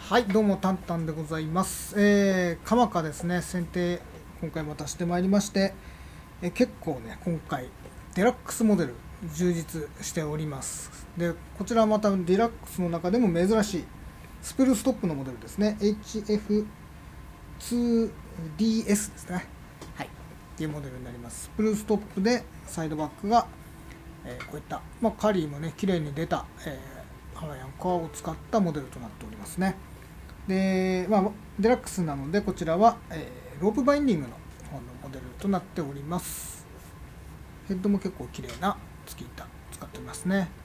はい、どうもタンタンでございます。カマカですね、選定今回またしてまいりまして、結構ね今回デラックスモデル充実しております。でこちらはまたデラックスの中でも珍しいスプルストップのモデルですね。 HF2DS ですね。はい、っていうモデルになります。スプルストップでサイドバックが、こういった、カリーもね綺麗に出た、ハワイアンカーを使ったモデルとなっておりますね。で、デラックスなのでこちらは、ロープバインディングの方のモデルとなっております。ヘッドも結構綺麗な付き板使っておりますね。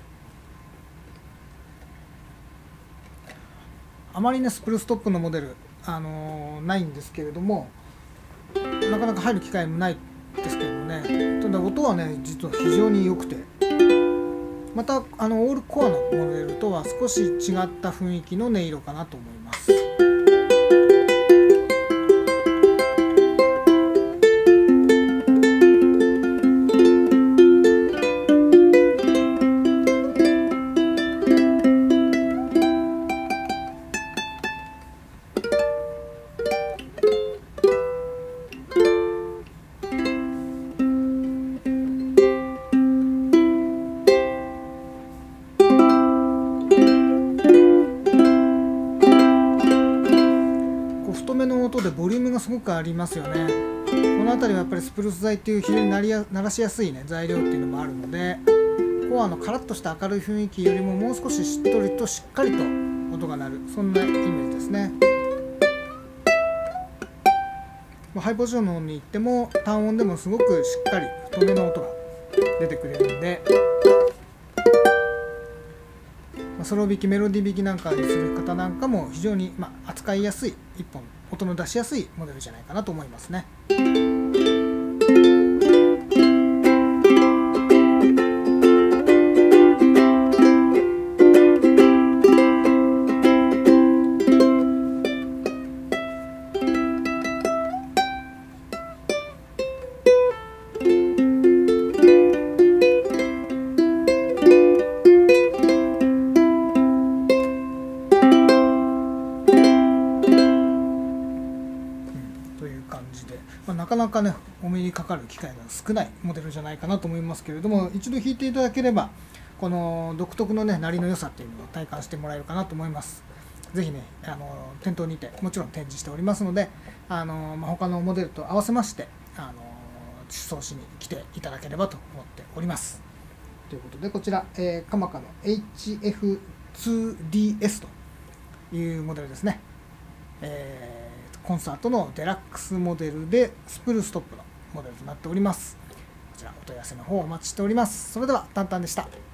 あまりねスプルストップのモデル、ないんですけれども、なかなか入る機会もないですけどもね、ただ音はね実は非常に良くて、またオールコアのモデルとは少し違った雰囲気の音色かなと思います。太めの音でボリュームがすごくありますよね。この辺りはやっぱりスプルス材っていう非常に鳴らしやすいね材料っていうのもあるので、コアのカラッとした明るい雰囲気よりももう少ししっとりとしっかりと音が鳴る、そんなイメージですね。ハイポジションの方に行っても単音でもすごくしっかり太めの音が出てくれるんで、ソロ弾きメロディー弾きなんかにする方なんかも非常に扱いやすい一本音の出しやすいモデルじゃないかなと思いますね。という感じで、なかなかねお目にかかる機会が少ないモデルじゃないかなと思いますけれども、一度弾いていただければこの独特のね鳴りの良さっていうのを体感してもらえるかなと思います。ぜひね店頭にてもちろん展示しておりますので、他のモデルと合わせまして出走しに来ていただければと思っております。ということでこちら、カマカの HF2DS というモデルですね。コンサートのデラックスモデルでスプルストップのモデルとなっております。こちらお問い合わせの方お待ちしております。それではタンタンでした。